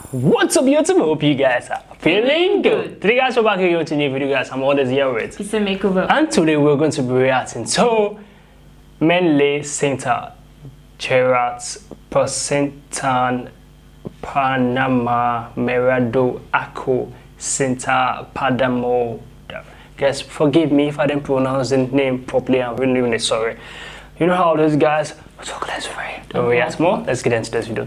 What's up YouTube? Hope you guys are feeling good. Today guys, we're back here to a new video guys. I'm always here with It's a makeover. and today we're going to be reacting to Medley Cinta, curate, Percentan, Panama, Merado, Ako, Cinta, Padamo. Guys, forgive me if I didn't pronounce the name properly. I'm really sorry. You know how it is guys. So let's pray. Don't react more. Let's get into this video.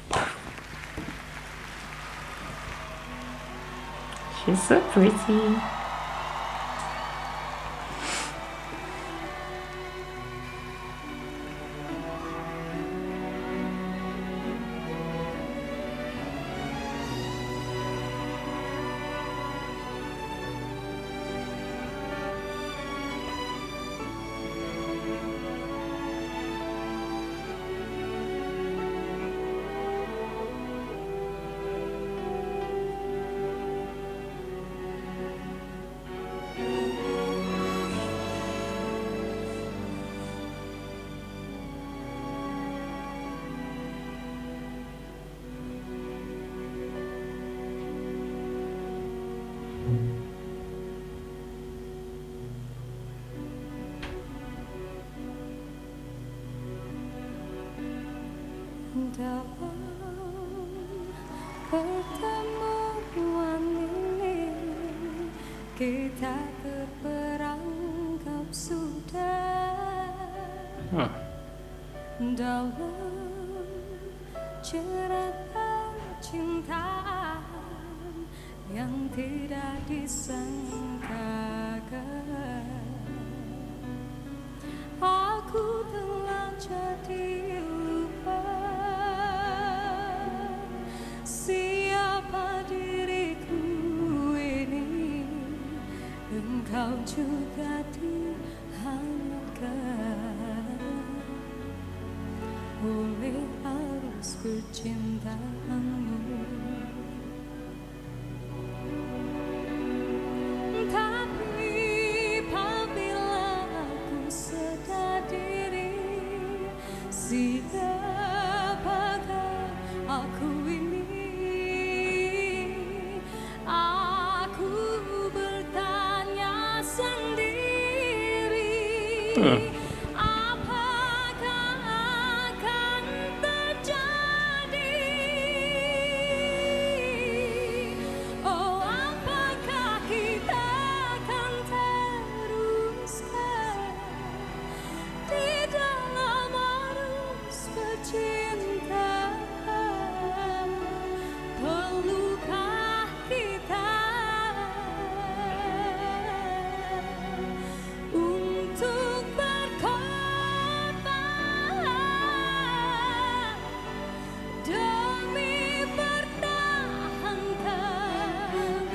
She's so pretty. Dalam pertemuan ini kita terperangkap sudah dalam cerita cintaan yang tidak disangkakan. Aku telah jadi lupa siapa diriku ini. Engkau juga dihangatkan oleh arus percintaanmu. Tapi apabila aku sedar diri, siapakah aku ini? Aku bertanya sendiri, apakah akan terjadi? Oh, apakah kita akan teruskan di dalam arus percintaan? Perlukah kita untuk berkorban demi pertahankan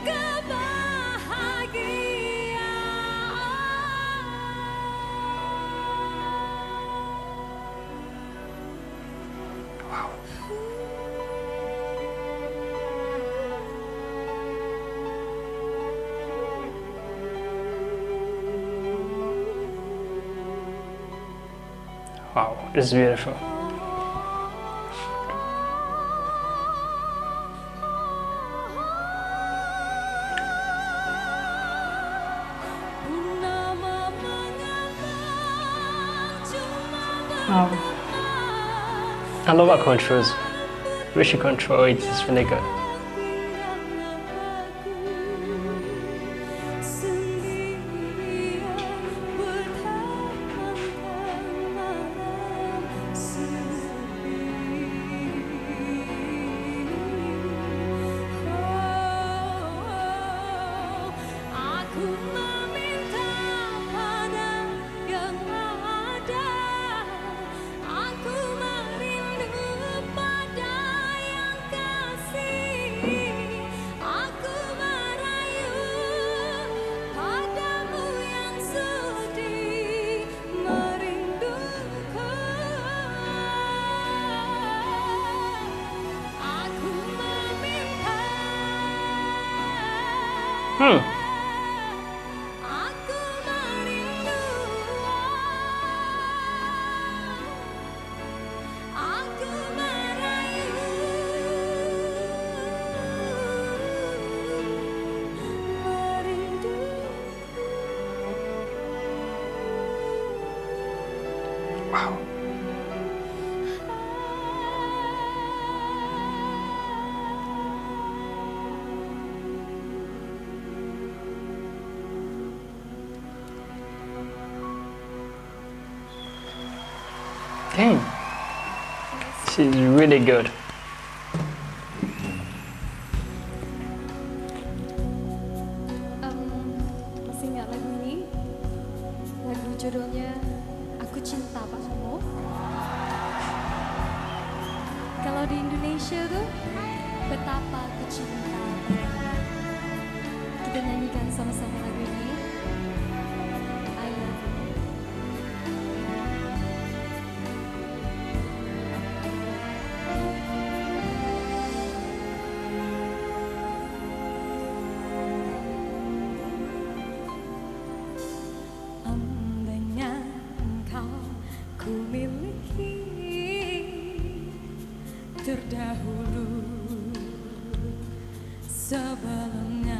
Wow, this is beautiful. Wow. I love our controls. We should control it. It's really good. aku merindu pada yang kasih. Wow. Dang. She's really good. Masih ingat lagu ini? Lagu judulnya Aku Cinta Padamu. Kalau di Indonesia tuh Betapa Aku Cinta Padamu. Kita nyanyikan sama-sama lagu ini. I love you. Andainya engkau ku miliki terdahulu sebelumnya,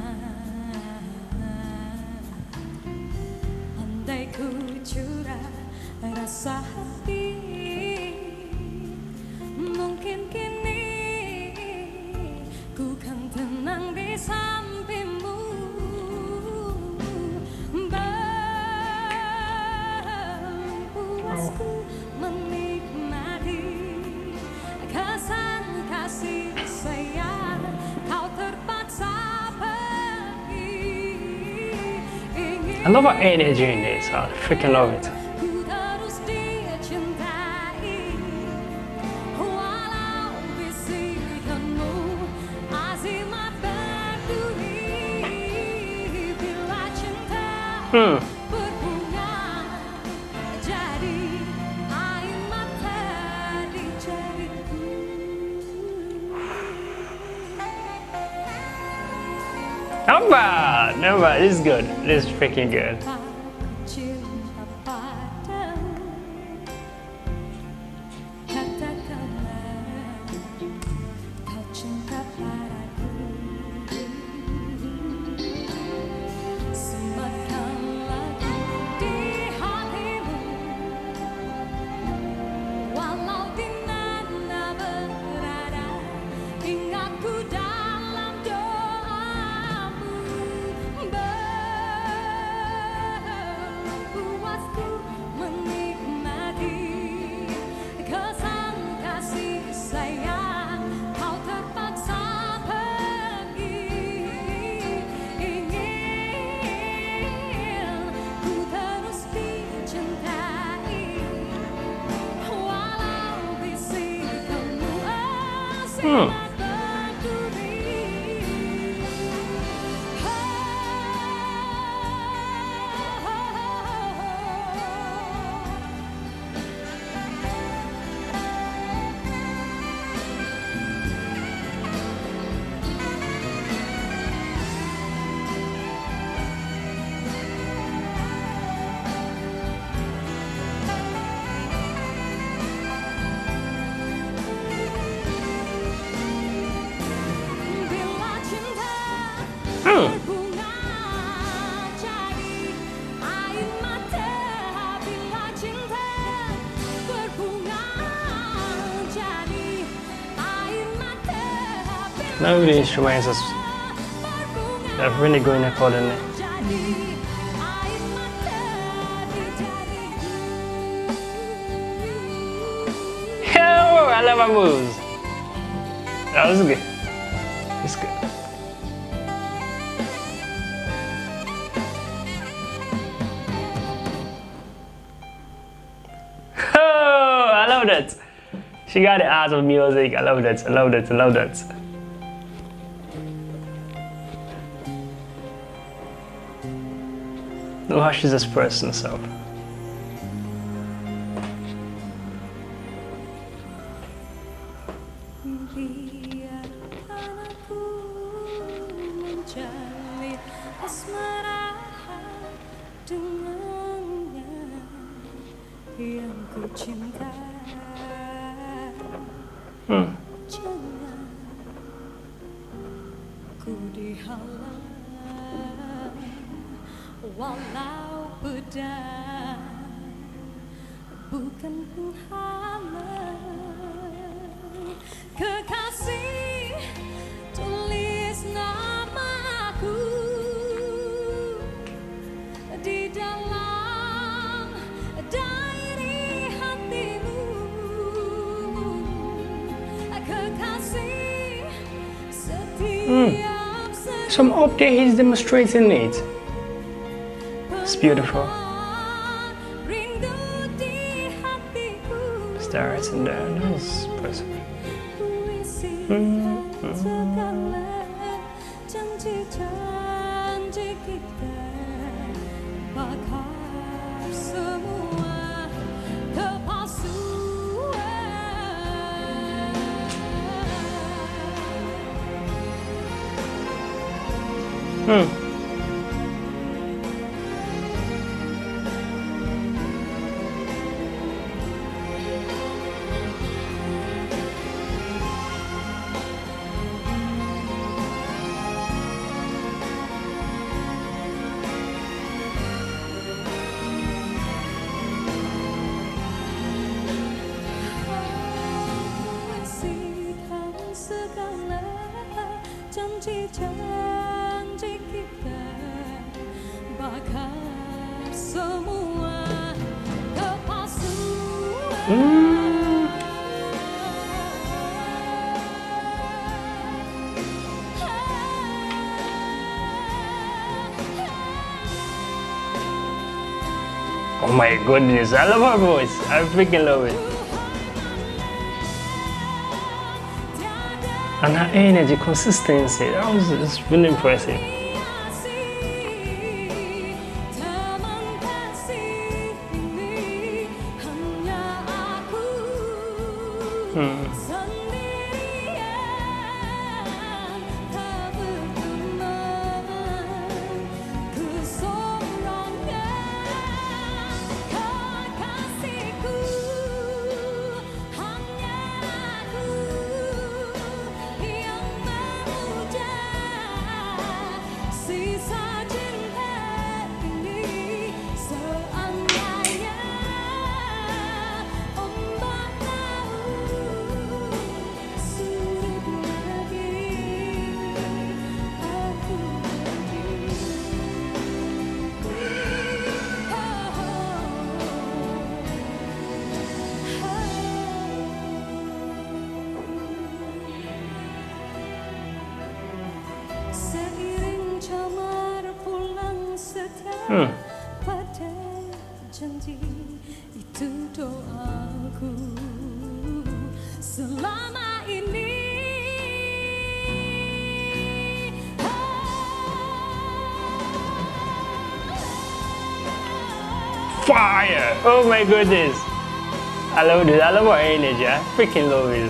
andai ku curah rasa hati, mungkin kini ku kan tenang di sampingmu. Berpuasku menikmati kesan kasih sayang, kau terpaksa pergi. I love her energy in this. I freaking love it. Ku terus dicintai, walau bisikanmu azimat berduri. Bila cinta berbunga jadi air mata di jariku. Not bad. Not bad. This is good. This is freaking good. Aku cinta padamu, katakanlah kau cinta padaku. Sematkan lagu di hatimu, walau di mana berada, ingat ku dalam doamu. Berpuasku menikmati kesan kasih sayang, kau terpaksa pergi. Ingin ku terus dicintai, walau bisikanmu azimat berduri. Bila cinta berbunga jadi air mata, bila cinta berbunga jadi air mata, None of the instruments is berbunga really going accordingly. jadi air mata di jariku. Oh, I love her moves. That was good. It's good. Oh, I love that. She got the art of music. I love that. I love that. I love that. Look how she's expressing herself. Biarkan aku menjalin asmara dengannya yang ku cinta. Jangan ku dihalang, walau pedang bukan penghalang. Kekasih, tulis namaku di dalam diary hatimu. Kekasih, setiap Some update he's demonstrating it. It's beautiful. rindu di hatiku. Stars in there. Nice person. Puisikan segala janji-janji kita, bakar semua kepalsuan. Puisikan segala janji-janji kita, bakar semua kepalsuan. Oh my goodness, I love her voice. I freaking love it. And her energy, consistency, it's really impressive. Teman kasih ini hanya aku sendirian, tak berteman, kesorangan. Kekasihku hanya aku yang memuja sisa cinta ini. Seandainya ombak laut surut lagi, aku seiring camar pulang setia pada janji, itu doaku selama ini. Fire! Oh my goodness! I love this. I love her energy. I freaking love it.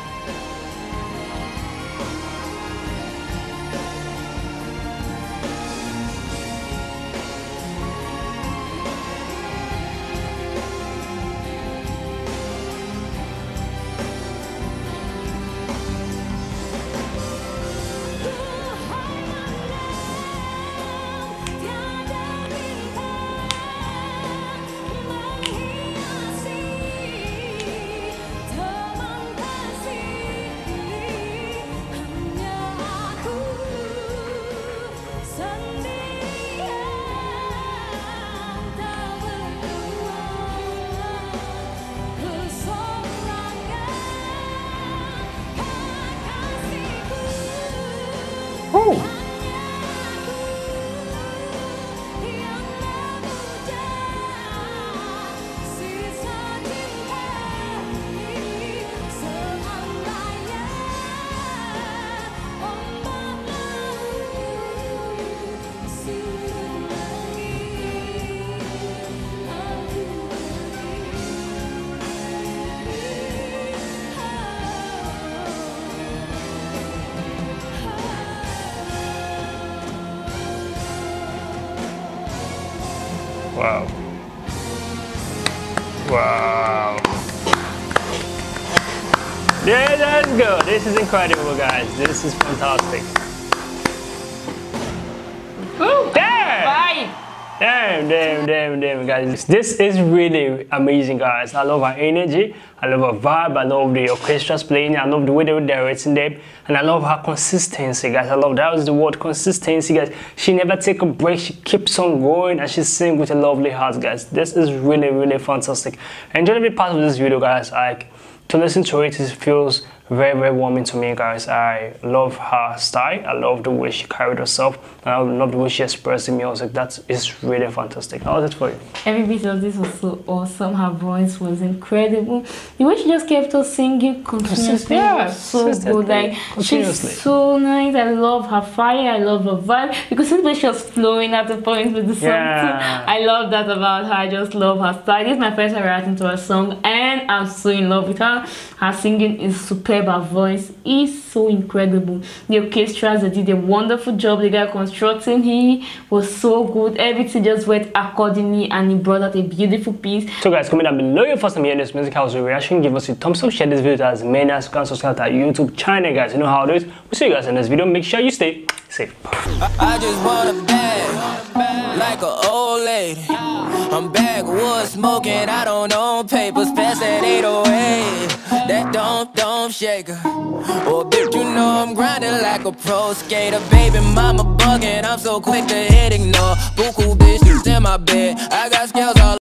Wow. Wow. Yeah, let's go. This is incredible, guys. This is fantastic. Ooh, There! 5. Damn, guys. This is really amazing, guys. I love her energy. I love her vibe. I love the orchestra's playing. I love the way they were directing them. And I love her consistency, guys. I love that was the word consistency, guys. She never take a break. She keeps on going and she sings with a lovely heart, guys. This is really fantastic. Enjoy every part of this video, guys. Like, to listen to it, it feels very warming to me, guys. I love her style. I love the way she carried herself. And I love the way she expressed the music. That is really fantastic. How was it for you? Every bit of this was so awesome. Her voice was incredible. The way she just kept us singing continuously was so good. Like, she's so nice. I love her fire. I love her vibe. Because the way she was flowing at the point with the song too. I love that about her. I just love her style. This is my first time reacting to her song and I'm so in love with her. Her singing is superb. Her voice is so incredible. The orchestras, they did a wonderful job. The guy constructing, he was so good. Everything just went accordingly and he brought out a beautiful piece. So guys, comment down below your first time hearing this music house reaction. Give us a thumbs up, share this video as many as you can, subscribe to our YouTube channel, guys. You know how it is. We'll see you guys in this video. Make sure you stay safe. I just want a bag like an old lady. I'm backwoods smoking, I don't own papers, pass that 808. That don't shake her. Oh, bitch, you know I'm grinding like a pro skater. Baby mama bugging, I'm so quick to hit ignore. Buku bitches in my bed, I got scales all